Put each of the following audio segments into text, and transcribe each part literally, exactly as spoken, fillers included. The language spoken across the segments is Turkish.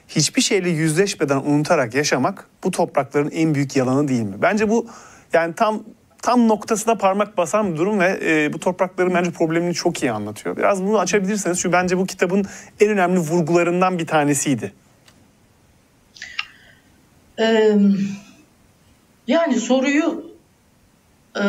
hiçbir şeyle yüzleşmeden unutarak yaşamak bu toprakların en büyük yalanı değil mi? Bence bu yani tam tam noktasına parmak basan bir durum ve e, bu toprakların bence problemini çok iyi anlatıyor. Biraz bunu açabilirseniz, çünkü bence bu kitabın en önemli vurgularından bir tanesiydi. Ee, yani soruyu e,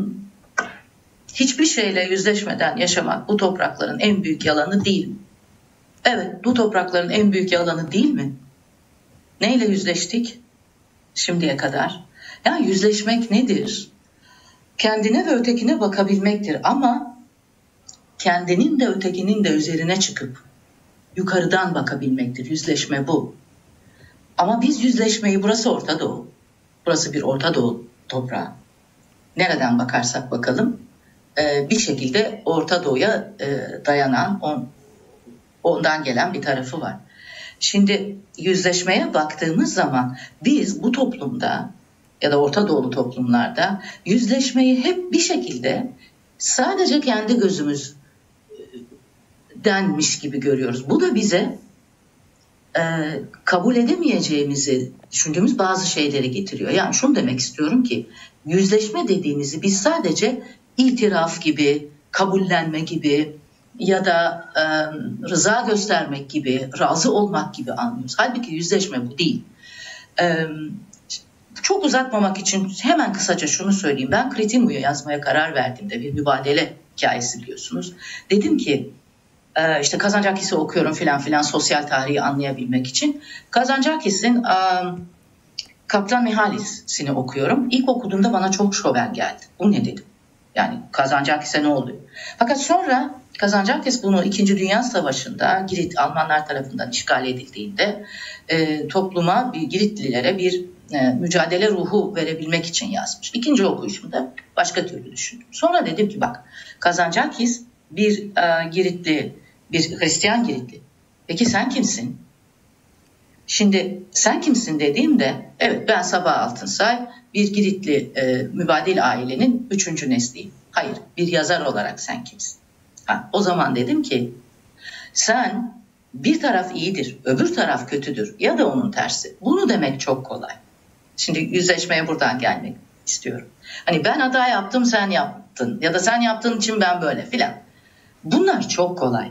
hiçbir şeyle yüzleşmeden yaşamak bu toprakların en büyük yalanı değil mi? Evet, bu toprakların en büyük yalanı değil mi? Neyle yüzleştik şimdiye kadar? Yani yüzleşmek nedir? Kendine ve ötekine bakabilmektir ama kendinin de ötekinin de üzerine çıkıp yukarıdan bakabilmektir. Yüzleşme bu. Ama biz yüzleşmeyi, burası Orta Doğu. Burası bir Orta Doğu toprağı. Nereden bakarsak bakalım bir şekilde Orta Doğu'ya dayanan, ondan gelen bir tarafı var. Şimdi yüzleşmeye baktığımız zaman biz bu toplumda ya da Orta Doğulu toplumlarda yüzleşmeyi hep bir şekilde sadece kendi gözümüzdenmiş gibi görüyoruz. Bu da bize e, kabul edemeyeceğimizi düşündüğümüz bazı şeyleri getiriyor. Yani şunu demek istiyorum ki yüzleşme dediğimizi biz sadece itiraf gibi, kabullenme gibi ya da e, rıza göstermek gibi, razı olmak gibi anlıyoruz. Halbuki yüzleşme bu değil. E, çok uzatmamak için hemen kısaca şunu söyleyeyim. Ben Kritimu'yu yazmaya karar verdiğimde, bir mübadele hikayesi biliyorsunuz. Dedim ki e, işte Kazancakis'i okuyorum filan filan, sosyal tarihi anlayabilmek için. Kazancakis'in e, Kaptan Mihalis'ini okuyorum. İlk okuduğumda bana çok şoven geldi. Bu ne dedim? Yani Kazancakis'e ne oluyor? Fakat sonra Kazancakis bunu İkinci Dünya Savaşı'nda Girit Almanlar tarafından işgal edildiğinde e, topluma, bir Giritlilere bir e, mücadele ruhu verebilmek için yazmış. İkinci okuyuşumda başka türlü düşündüm. Sonra dedim ki bak, Kazancakis bir e, Giritli, bir Hristiyan Giritli. Peki sen kimsin? Şimdi sen kimsin dediğimde, evet ben Sabah Altınsay, bir Giritli e, mübadil ailenin üçüncü nesliyim. Hayır, bir yazar olarak sen kimsin? Ha, o zaman dedim ki sen bir taraf iyidir, öbür taraf kötüdür ya da onun tersi. Bunu demek çok kolay. Şimdi yüzleşmeye buradan gelmek istiyorum. Hani ben hata yaptım, sen yaptın ya da sen yaptığın için ben böyle filan. Bunlar çok kolay.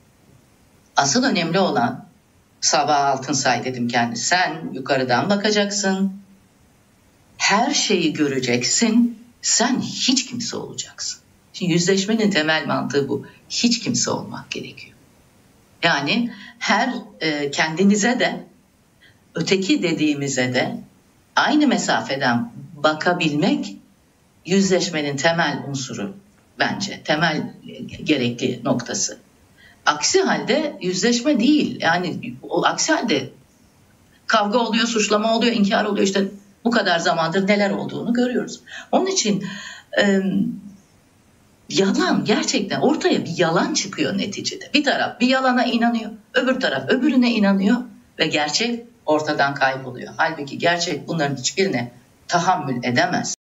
Asıl önemli olan, Sabah Altınsay dedim kendisi, sen yukarıdan bakacaksın, her şeyi göreceksin, sen hiç kimse olacaksın. Şimdi yüzleşmenin temel mantığı bu. Hiç kimse olmak gerekiyor. Yani her e, kendinize de, öteki dediğimize de aynı mesafeden bakabilmek yüzleşmenin temel unsuru bence. Temel gerekli noktası. Aksi halde yüzleşme değil. Yani o aksi halde kavga oluyor, suçlama oluyor, inkar oluyor. İşte bu kadar zamandır neler olduğunu görüyoruz. Onun için e, yalan, gerçekten ortaya bir yalan çıkıyor neticede. Bir taraf bir yalana inanıyor, öbür taraf öbürüne inanıyor ve gerçek ortadan kayboluyor. Halbuki gerçek bunların hiçbirine tahammül edemez.